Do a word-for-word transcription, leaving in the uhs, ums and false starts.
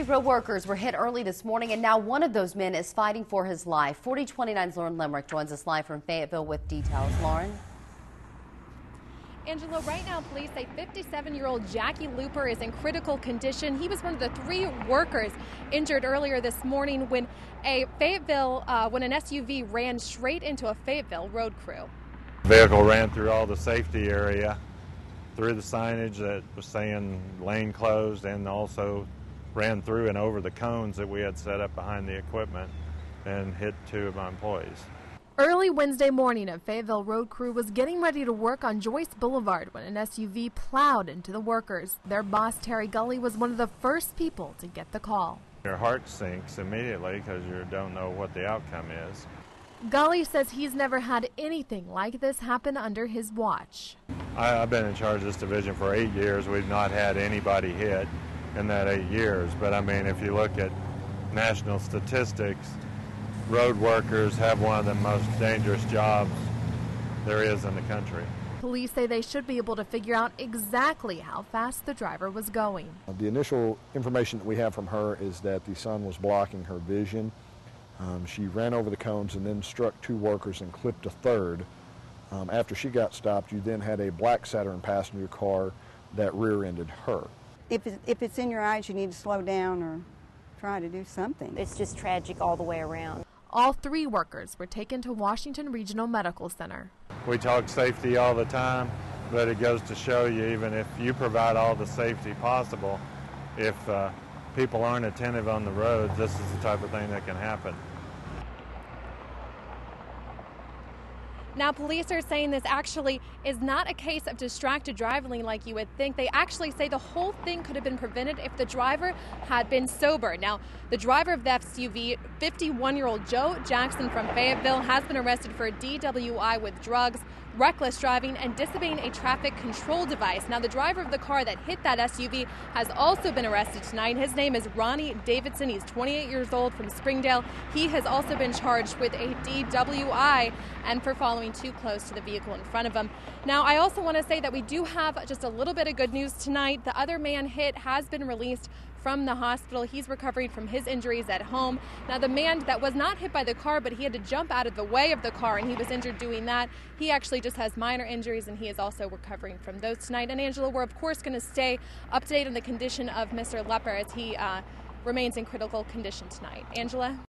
Three road workers were hit early this morning, and now one of those men is fighting for his life. forty twenty-nine's Lauren Limerick joins us live from Fayetteville with details. Lauren? Angela, right now police say fifty-seven-year-old Jackie Looper is in critical condition. He was one of the three workers injured earlier this morning when a Fayetteville, uh, when an S U V ran straight into a Fayetteville road crew. The vehicle ran through all the safety area, through the signage that was saying lane closed, and also ran through and over the cones that we had set up behind the equipment and hit two of my employees. Early Wednesday morning, a Fayetteville road crew was getting ready to work on Joyce Boulevard when an S U V plowed into the workers. Their boss, Terry Gully, was one of the first people to get the call. Your heart sinks immediately because you don't know what the outcome is. Gully says he's never had anything like this happen under his watch. I, I've been in charge of this division for eight years. We've not had anybody hit in that eight years. But I mean, if you look at national statistics, road workers have one of the most dangerous jobs there is in the country. Police say they should be able to figure out exactly how fast the driver was going. The initial information that we have from her is that the sun was blocking her vision. Um, she ran over the cones and then struck two workers and clipped a third. Um, after she got stopped, you then had a black Saturn passenger car that rear-ended her. If, it, if it's in your eyes, you need to slow down or try to do something. It's just tragic all the way around. All three workers were taken to Washington Regional Medical Center. We talk safety all the time, but it goes to show you, even if you provide all the safety possible, if uh, people aren't attentive on the roads, this is the type of thing that can happen. Now, police are saying this actually is not a case of distracted driving like you would think. They actually say the whole thing could have been prevented if the driver had been sober. Now, the driver of the S U V, fifty-one-year-old Joe Jackson from Fayetteville, has been arrested for a D W I with drugs, reckless driving, and disobeying a traffic control device. Now, the driver of the car that hit that S U V has also been arrested tonight. His name is Ronnie Davidson. He's twenty-eight years old from Springdale. He has also been charged with a D W I and for following too close to the vehicle in front of him. Now, I also want to say that we do have just a little bit of good news tonight. The other man hit has been released from the hospital. He's recovering from his injuries at home. Now, the man that was not hit by the car, but he had to jump out of the way of the car, and he was injured doing that, he actually just has minor injuries, and he is also recovering from those tonight. And Angela, we're of course going to stay up to date on the condition of Mister Lepper as he uh, remains in critical condition tonight. Angela?